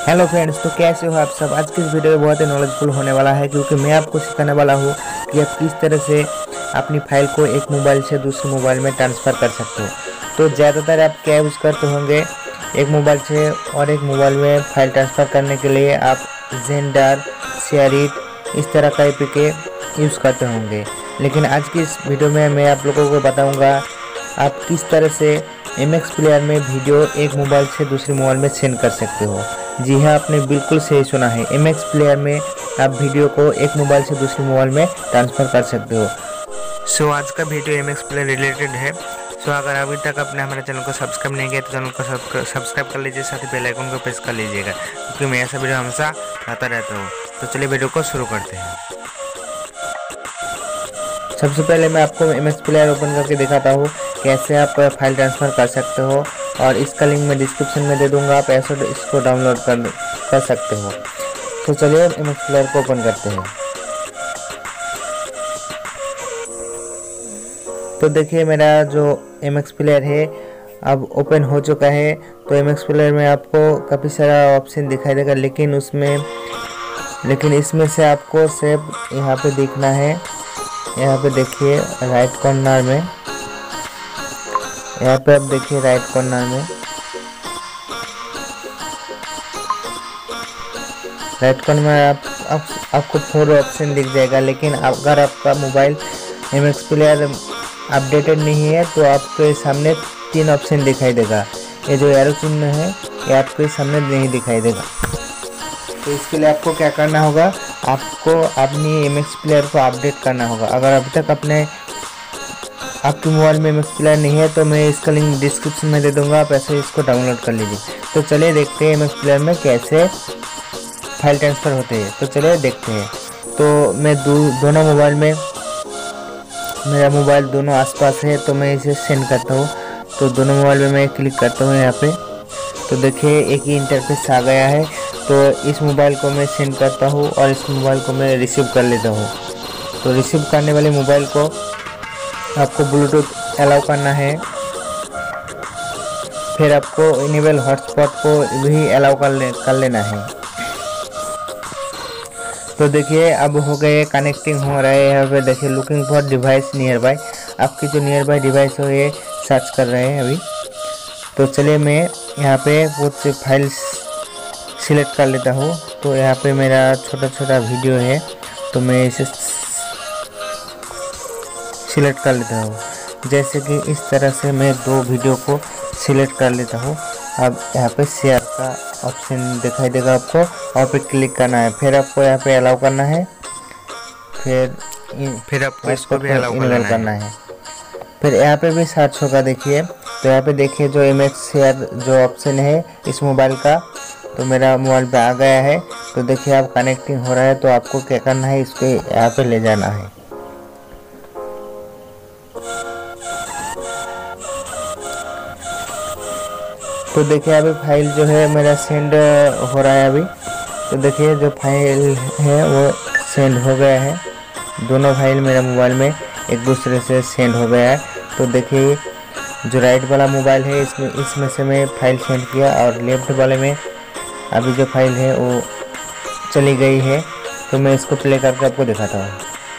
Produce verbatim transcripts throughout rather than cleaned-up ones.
Hello friends, तो कैसे हो आप सब। आज की इस वीडियो में बहुत ही नॉलेजफुल होने वाला है, क्योंकि मैं आपको सिखाने वाला हूँ कि आप किस तरह से अपनी फाइल को एक मोबाइल से दूसरे मोबाइल में ट्रांसफ़र कर सकते हो। तो ज़्यादातर आप क्या यूज़ करते होंगे, एक मोबाइल से और एक मोबाइल में फ़ाइल ट्रांसफ़र करने के लिए आप जेंडर, शेयरिट इस तरह का एपीके यूज़ करते होंगे। लेकिन आज की इस वीडियो में मैं आप लोगों को बताऊँगा आप किस तरह से एम एक्स प्लेयर में वीडियो एक मोबाइल से दूसरे मोबाइल में सेंड कर सकते हो। जी हाँ, आपने बिल्कुल सही सुना है, एम एक्स प्लेयर में आप वीडियो को एक मोबाइल से दूसरे मोबाइल में ट्रांसफ़र कर सकते हो। सो so, आज का video M X player related है। सो so, अगर अभी तक आपने हमारे चैनल को सब्सक्राइब नहीं किया तो चैनल को सब्सक्राइब कर लीजिए, साथ ही बेल आइकन को प्रेस कर लीजिएगा, क्योंकि मैं ऐसा वीडियो हमेशा लाता रहता हूँ। तो चलिए वीडियो को शुरू करते हैं। सबसे पहले मैं आपको एम एक्स प्लेयर ओपन करके दिखाता हूँ कैसे आप फाइल ट्रांसफ़र कर सकते हो, और इसका लिंक मैं डिस्क्रिप्शन में दे दूँगा, आप ऐसे इसको डाउनलोड कर कर सकते हो। तो चलिए एम एक्स प्लेयर को ओपन करते हैं। तो देखिए मेरा जो एम एक्स प्लेयर है अब ओपन हो चुका है। तो एम एक्स प्लेयर में आपको काफ़ी सारा ऑप्शन दिखाई देगा, लेकिन उसमें लेकिन इसमें से आपको सिर्फ यहाँ पे देखना है। यहाँ पे देखिए राइट कॉर्नर में, यहाँ पे आप देखिए राइट कॉर्नर में राइट कॉर्नर में आप, आप आपको फोर ऑप्शन दिख जाएगा। लेकिन अगर आपका mobile M X player updated नहीं है तो आपके सामने तीन ऑप्शन दिखाई देगा। ये जो एरो चिन्ह है ये आपके सामने नहीं दिखाई देगा। तो इसके लिए आपको क्या करना होगा, आपको अपनी एम एक्स प्लेयर को अपडेट करना होगा। अगर अभी तक अपने आपके मोबाइल में एम एक्स प्लेयर नहीं है तो मैं इसका लिंक डिस्क्रिप्शन में दे दूंगा, आप ऐसे इसको डाउनलोड कर लीजिए। तो चलिए देखते हैं एम एक्स प्लेयर में कैसे फाइल ट्रांसफ़र होते हैं। तो चलिए देखते हैं। तो मैं दो, दोनों मोबाइल में, मेरा मोबाइल दोनों आसपास है तो मैं इसे सेंड करता हूँ। तो दोनों मोबाइल में मैं क्लिक करता हूँ यहाँ पे। तो देखिए एक ही इंटरफेस आ गया है। तो इस मोबाइल को मैं सेंड करता हूँ और इस मोबाइल को मैं रिसीव कर लेता हूँ। तो रिसीव करने वाले मोबाइल को आपको ब्लूटूथ अलाउ करना है, फिर आपको इनेबल हॉटस्पॉट को भी अलाउ कर ले कर लेना है। तो देखिए अब हो गए, कनेक्टिंग हो रहा है। यहाँ पे देखिए looking for device nearby, आपकी जो नियर बाय डिवाइस हो ये सर्च कर रहे हैं अभी। तो चलिए मैं यहाँ पे बहुत से फाइल्स सिलेक्ट कर लेता हूँ। तो यहाँ पे मेरा छोटा छोटा वीडियो है तो मैं इसे सिलेक्ट कर लेता हूँ। जैसे कि इस तरह से मैं दो वीडियो को सिलेक्ट कर लेता हूँ। अब यहाँ पे शेयर का ऑप्शन दिखाई देगा आपको, और पे क्लिक करना है। फिर आपको यहाँ पे अलाउ करना है, फिर फिर आपको इसको भी अलाउ करना, करना है। फिर यहाँ पे भी सर्च होगा देखिए। तो यहाँ पे देखिए जो एम एक्स शेयर जो ऑप्शन है इस मोबाइल का, तो मेरा मोबाइल पे आ गया है। तो देखिए आप कनेक्टिंग हो रहा है। तो आपको क्या करना है, इसको यहाँ पे ले जाना है। तो देखिए अभी फाइल जो है मेरा सेंड हो रहा है अभी। तो देखिए जो फाइल है वो सेंड हो गया है। दोनों फाइल मेरा मोबाइल में एक दूसरे से सेंड हो गया है। तो देखिए जो राइट वाला मोबाइल है इसमें इसमें से मैं फाइल सेंड किया, और लेफ्ट वाले में अभी जो फाइल है वो चली गई है। तो मैं इसको प्ले करके आपको दिखाता हूँ।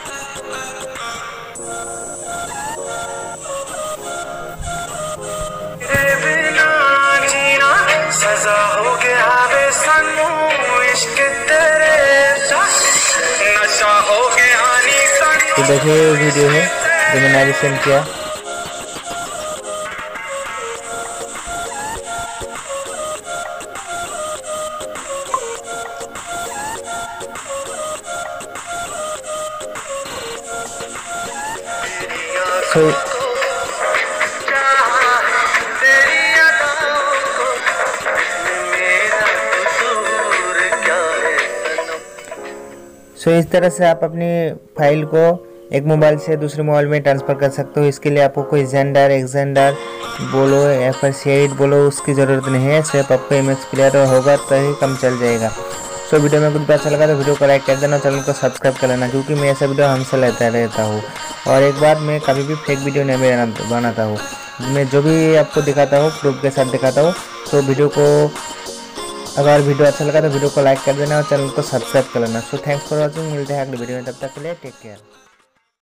तो देखिए वीडियो है जो मैंने अभी सेंड किया। So, सो so, इस तरह से आप अपनी फाइल को एक मोबाइल से दूसरे मोबाइल में ट्रांसफ़र कर सकते हो। इसके लिए आपको कोई जेंडर, एक्सेंडर बोलो या फिर शेयरिट बोलो, उसकी ज़रूरत नहीं है। सिर्फ आपको एम एक्स प्लेयर होगा तो ही कम चल जाएगा। सो so, वीडियो में कुछ अच्छा लगा तो वीडियो को लाइक कर देना, चैनल को सब्सक्राइब कर लेना, क्योंकि मैं ऐसा वीडियो हमसे लेता रहता हूँ। और एक बार मैं कभी भी फेक वीडियो नहीं बनाता हूँ, मैं जो भी आपको दिखाता हूँ प्रूफ के साथ दिखाता हूँ। तो वीडियो को अगर वीडियो अच्छा लगा तो वीडियो को लाइक कर देना और चैनल को सब्सक्राइब कर लेना। सो थैंक्स फॉर वॉचिंग, मिलते हैं अगली वीडियो में, तब तक के लिए टेक केयर।